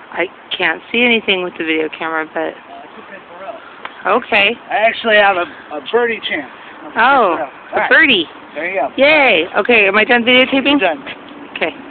I can't see anything with the video camera, but... Okay. I actually have a birdie chance. Oh, a birdie. There you go. Yay. Okay, am I done videotaping? Done. Okay.